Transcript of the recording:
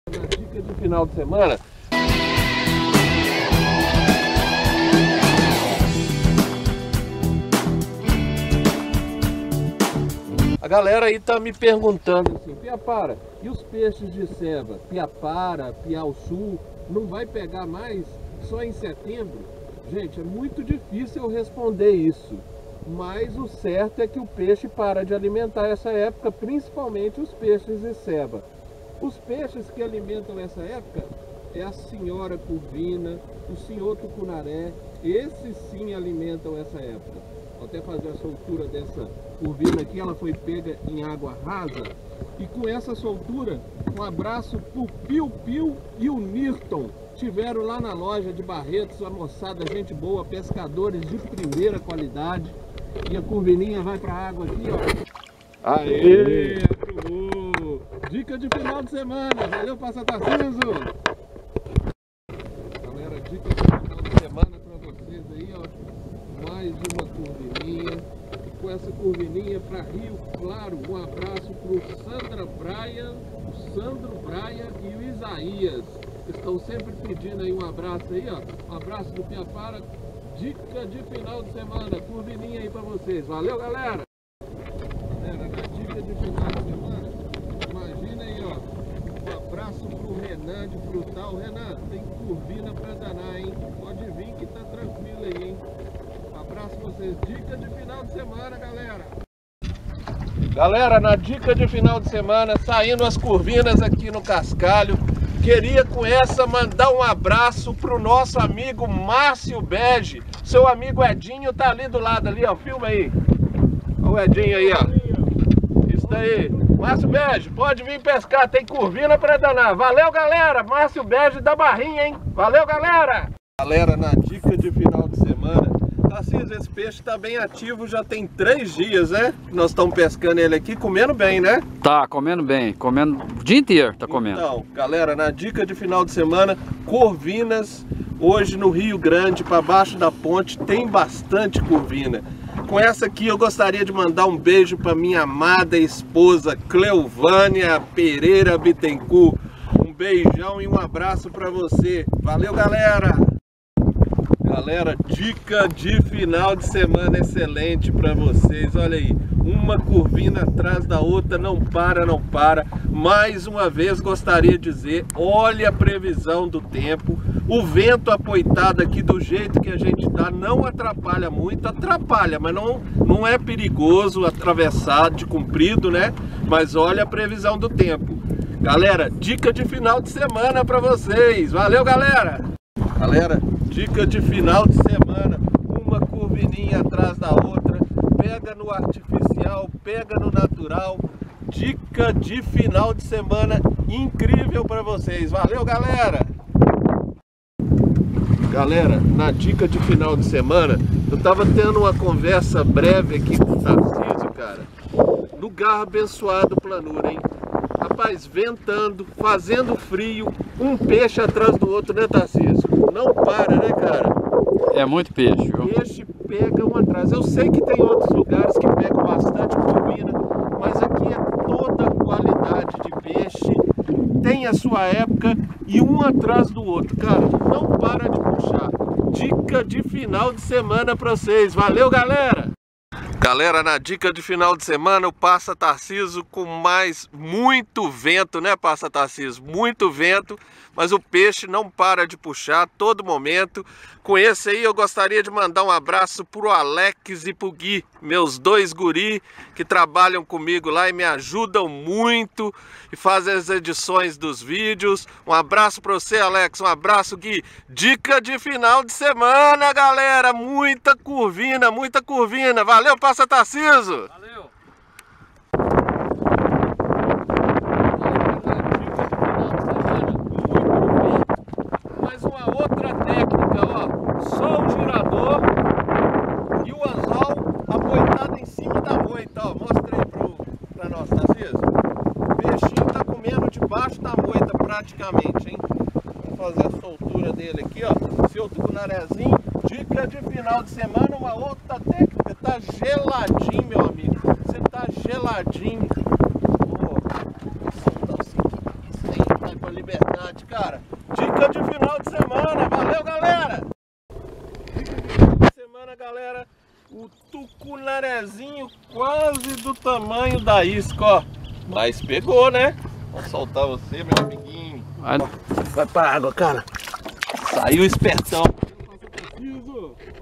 Na dica de final de semana. A galera aí tá me perguntando assim, Piapara, e os peixes de ceva? Piapara, piau-sul, não vai pegar mais só em setembro? Gente, é muito difícil eu responder isso, mas o certo é que o peixe para de alimentar essa época, principalmente os peixes de ceva. Os peixes que alimentam essa época é a senhora curvina, o senhor tucunaré, esses sim alimentam essa época. Vou até fazer a soltura dessa curvina aqui, ela foi pega em água rasa. E com essa soltura, um abraço pro Piu Piu e o Nirton. Tiveram lá na loja de Barretos, a moçada, gente boa, pescadores de primeira qualidade. E a curvininha vai pra água aqui, ó. Aê! Aprovou! Dica de final de semana, valeu, Passa Tarciso! Galera, dica de final de semana pra vocês aí, ó. Mais uma curvininha. E com essa curvininha para Rio Claro, um abraço pro o Sandro Braia e o Isaías. Estão sempre pedindo aí um abraço aí, ó. Um abraço do Piapara. Dica de final de semana, curvininha aí para vocês. Valeu, galera! Galera, na dica de final de semana, imagina aí, ó. Um abraço pro Renan de Frutal. Renan, tem curvina para danar, hein? Pode vir que tá tranquilo aí, hein? Abraço pra vocês. Dica de final de semana, galera. Galera, na dica de final de semana, saindo as curvinas aqui no cascalho. Queria com essa mandar um abraço pro nosso amigo Márcio Bege. Seu amigo Edinho tá ali do lado ali, ó. Filma aí. Olha o Edinho aí, ó. Isso daí. Márcio Bege, pode vir pescar, tem curvina pra danar. Valeu, galera. Márcio Bege da Barrinha, hein? Valeu, galera. Galera, na dica de final de semana, Tarciso, esse peixe tá bem ativo, já tem 3 dias, né? Nós estamos pescando ele aqui, comendo bem, né? Tá, comendo bem, comendo o dia inteiro, tá comendo. Então, galera, na dica de final de semana, corvinas, hoje no Rio Grande, para baixo da ponte, tem bastante corvina. Com essa aqui eu gostaria de mandar um beijo para minha amada esposa, Cleovânia Pereira Bittencourt. Um beijão e um abraço para você. Valeu, galera! Galera, dica de final de semana excelente para vocês. Olha aí, uma curvina atrás da outra, não para, não para. Mais uma vez gostaria de dizer, olha a previsão do tempo. O vento apoitado aqui do jeito que a gente tá não atrapalha muito, atrapalha, mas não é perigoso atravessar de comprido, né? Mas olha a previsão do tempo. Galera, dica de final de semana para vocês. Valeu, galera! Galera, dica de final de semana, uma curvininha atrás da outra, pega no artificial, pega no natural, dica de final de semana incrível para vocês. Valeu, galera! Galera, na dica de final de semana, eu tava tendo uma conversa breve aqui com o Tarciso, cara, lugar abençoado Planura, hein? Rapaz, ventando, fazendo frio, um peixe atrás do outro, né, Tarciso? Não para, né, cara? É muito peixe, viu? Peixe pega um atrás. Eu sei que tem outros lugares que pegam bastante curvina, mas aqui é toda qualidade de peixe, tem a sua época e um atrás do outro. Cara, não para de puxar. Dica de final de semana pra vocês. Valeu, galera! Galera, na dica de final de semana, o Passa Tarciso com muito vento, né, Passa Tarciso? Muito vento, mas o peixe não para de puxar a todo momento. Com esse aí eu gostaria de mandar um abraço pro Alex e pro Gui, meus 2 guri que trabalham comigo lá e me ajudam muito e fazem as edições dos vídeos. Um abraço para você, Alex, um abraço, Gui. Dica de final de semana, galera, muita curvina, muita curvina. Valeu, Passa Tarciso! Valeu! Mais uma outra técnica, ó. Só o girador e o anzol apoiado em cima da moita, ó. Mostra aí pra nós, Tarciso. O peixinho tá comendo debaixo da moita praticamente, hein? Vamos fazer a soltura dele aqui, ó. Seu tucunarezinho. Dica de final de semana, uma outra técnica. Tá geladinho, meu amigo. Você tá geladinho. Ó, solta assim. Isso aí vai pra ali Verdade, cara. Dica de final de semana. Valeu, galera. Dica de final de semana, galera. O tucunarezinho quase do tamanho da isca, ó. Mas pegou, né? Vou soltar você, meu amiguinho. Vai. Vai pra água, cara. Saiu espertão. Preciso.